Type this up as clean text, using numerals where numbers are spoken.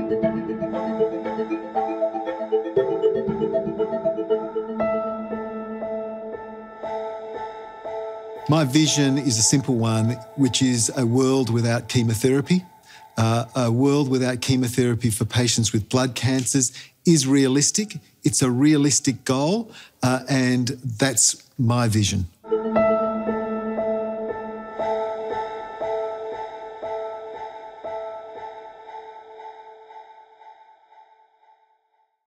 My vision is a simple one, which is a world without chemotherapy. A world without chemotherapy for patients with blood cancers is realistic. It's a realistic goal, and that's my vision.